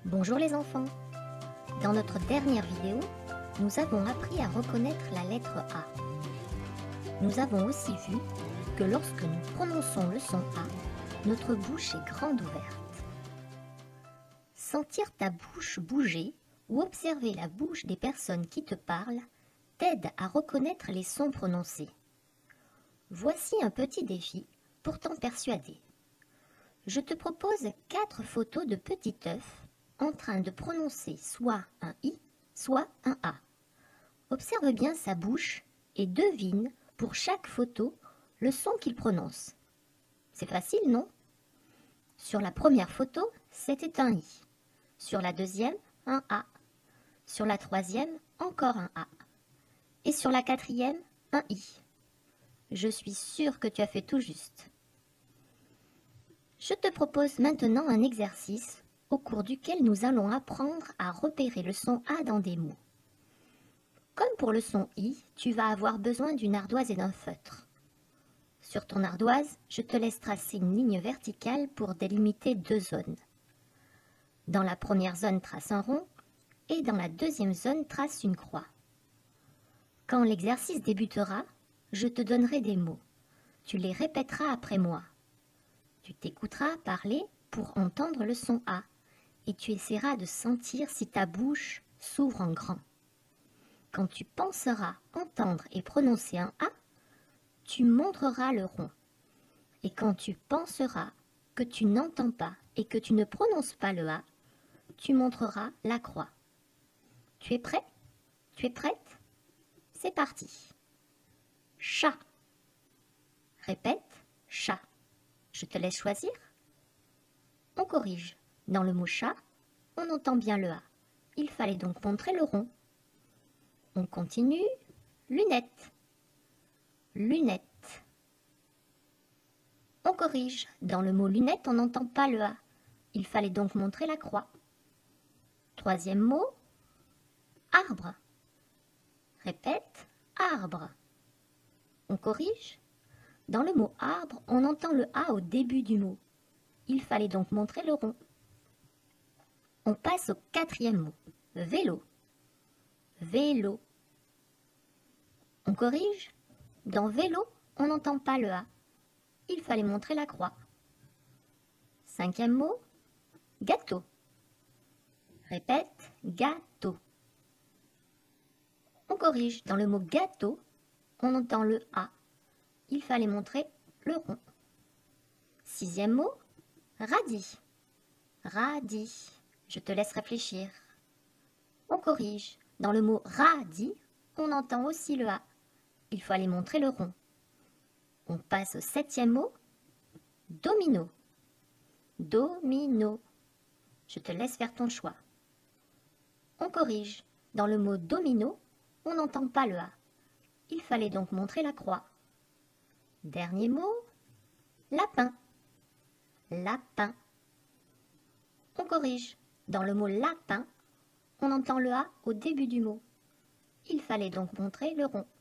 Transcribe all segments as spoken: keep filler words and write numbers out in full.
Bonjour les enfants. Dans notre dernière vidéo, nous avons appris à reconnaître la lettre A. Nous avons aussi vu que lorsque nous prononçons le son A, notre bouche est grande ouverte. Sentir ta bouche bouger ou observer la bouche des personnes qui te parlent t'aide à reconnaître les sons prononcés. Voici un petit défi pour t'en persuader. Je te propose quatre photos de petits œufs en train de prononcer soit un I, soit un A. Observe bien sa bouche et devine pour chaque photo le son qu'il prononce. C'est facile, non? Sur la première photo, c'était un I. Sur la deuxième, un A. Sur la troisième, encore un A. Et sur la quatrième, un I. Je suis sûre que tu as fait tout juste. Je te propose maintenant un exercice au cours duquel nous allons apprendre à repérer le son A dans des mots. Comme pour le son I, tu vas avoir besoin d'une ardoise et d'un feutre. Sur ton ardoise, je te laisse tracer une ligne verticale pour délimiter deux zones. Dans la première zone, trace un rond et dans la deuxième zone, trace une croix. Quand l'exercice débutera, je te donnerai des mots. Tu les répéteras après moi. Tu t'écouteras parler pour entendre le son A et tu essaieras de sentir si ta bouche s'ouvre en grand. Quand tu penseras entendre et prononcer un A, tu montreras le rond. Et quand tu penseras que tu n'entends pas et que tu ne prononces pas le A, tu montreras la croix. Tu es prêt? Tu es prête? C'est parti. Chat. Répète, chat. Je te laisse choisir. On corrige. Dans le mot chat, on entend bien le A. Il fallait donc montrer le rond. On continue. Lunettes. Lunettes. On corrige. Dans le mot lunettes, on n'entend pas le A. Il fallait donc montrer la croix. Troisième mot. Arbre. Répète. Arbre. On corrige. Dans le mot arbre, on entend le A au début du mot. Il fallait donc montrer le rond. On passe au quatrième mot. Vélo. Vélo. On corrige. Dans vélo, on n'entend pas le A. Il fallait montrer la croix. Cinquième mot. Gâteau. Répète. Gâteau. On corrige. Dans le mot gâteau, on entend le A. Il fallait montrer le rond. Sixième mot. Radis. Radis. Je te laisse réfléchir. On corrige. Dans le mot radis, on entend aussi le A. Il faut aller montrer le rond. On passe au septième mot. Domino. Domino. Je te laisse faire ton choix. On corrige. Dans le mot domino, on n'entend pas le A. Il fallait donc montrer la croix. Dernier mot. Lapin. Lapin. On corrige. Dans le mot lapin, on entend le A au début du mot. Il fallait donc montrer le rond.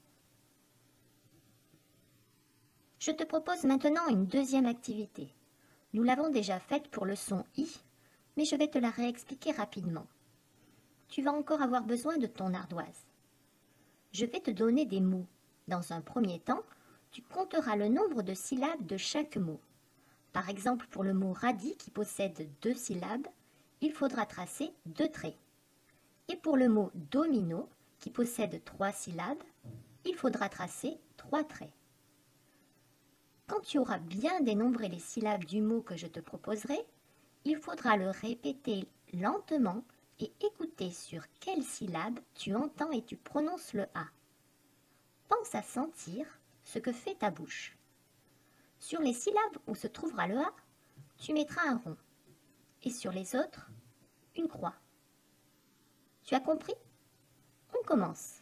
Je te propose maintenant une deuxième activité. Nous l'avons déjà faite pour le son I, mais je vais te la réexpliquer rapidement. Tu vas encore avoir besoin de ton ardoise. Je vais te donner des mots. Dans un premier temps, tu compteras le nombre de syllabes de chaque mot. Par exemple, pour le mot radis qui possède deux syllabes, il faudra tracer deux traits. Et pour le mot domino qui possède trois syllabes, il faudra tracer trois traits. Quand tu auras bien dénombré les syllabes du mot que je te proposerai, il faudra le répéter lentement et écouter sur quelle syllabe tu entends et tu prononces le A. Pense à sentir ce que fait ta bouche. Sur les syllabes où se trouvera le A, tu mettras un rond. Et sur les autres, une croix. Tu as compris? On commence.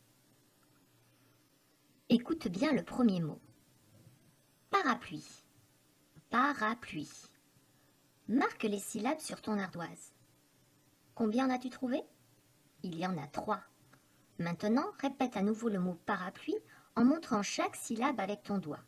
Écoute bien le premier mot. Parapluie. Parapluie. Marque les syllabes sur ton ardoise. Combien en as-tu trouvé? Il y en a trois. Maintenant, répète à nouveau le mot parapluie en montrant chaque syllabe avec ton doigt.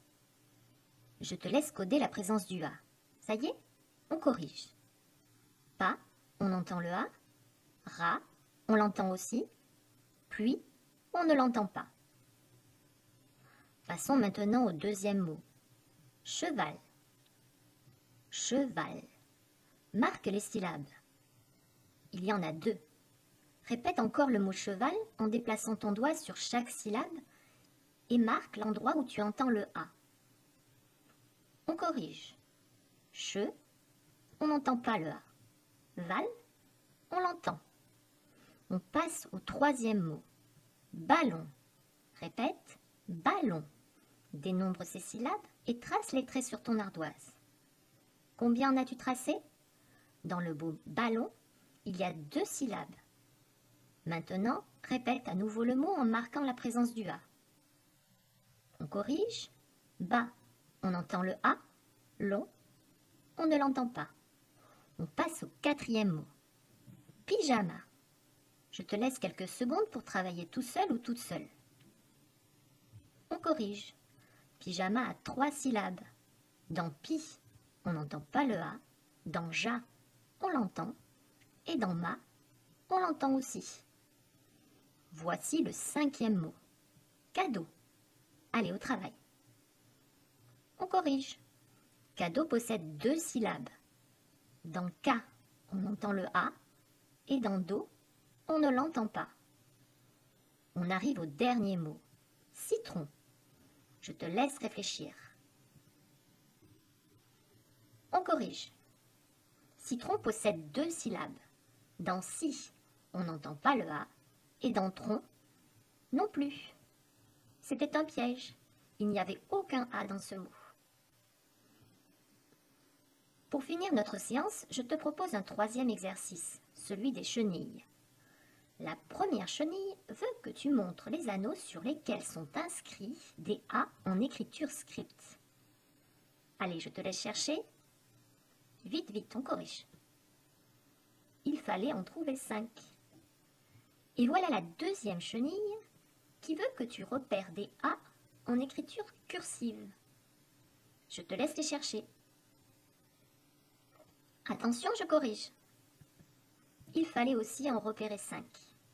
Je te laisse coder la présence du A. Ça y est? On corrige. Pas, on entend le A. Rat, on l'entend aussi. Pluie, on ne l'entend pas. Passons maintenant au deuxième mot. Cheval. Cheval. Marque les syllabes. Il y en a deux. Répète encore le mot cheval en déplaçant ton doigt sur chaque syllabe et marque l'endroit où tu entends le A. On corrige. Che, on n'entend pas le A. Val, on l'entend. On passe au troisième mot. Ballon. Répète, ballon. Dénombre ces syllabes et trace les traits sur ton ardoise. Combien en as-tu tracé? Dans le mot ballon, il y a deux syllabes. Maintenant, répète à nouveau le mot en marquant la présence du A. On corrige. Bas, on entend le A. Long, on ne l'entend pas. On passe au quatrième mot. Pyjama. Je te laisse quelques secondes pour travailler tout seul ou toute seule. On corrige. Pyjama a trois syllabes. Dans pi, on n'entend pas le A. Dans ja, on l'entend. Et dans ma, on l'entend aussi. Voici le cinquième mot. Cadeau. Allez au travail. On corrige. Cadeau possède deux syllabes. Dans K, on entend le A. Et dans Do, on ne l'entend pas. On arrive au dernier mot. Citron. Je te laisse réfléchir. On corrige. Citron possède deux syllabes. Dans si, on n'entend pas le A. Et dans tron, non plus. C'était un piège. Il n'y avait aucun A dans ce mot. Pour finir notre séance, je te propose un troisième exercice, celui des chenilles. La première chenille veut que tu montres les anneaux sur lesquels sont inscrits des A en écriture script. Allez, je te laisse chercher. Vite, vite, on corrige. Il fallait en trouver cinq. Et voilà la deuxième chenille qui veut que tu repères des A en écriture cursive. Je te laisse les chercher. Attention, je corrige. Il fallait aussi en repérer cinq.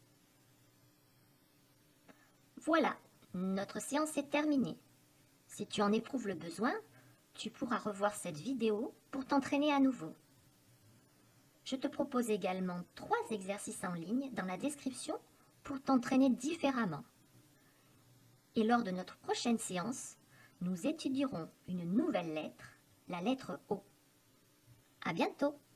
Voilà, notre séance est terminée. Si tu en éprouves le besoin, tu pourras revoir cette vidéo pour t'entraîner à nouveau. Je te propose également trois exercices en ligne dans la description pour t'entraîner différemment. Et lors de notre prochaine séance, nous étudierons une nouvelle lettre, la lettre O. À bientôt!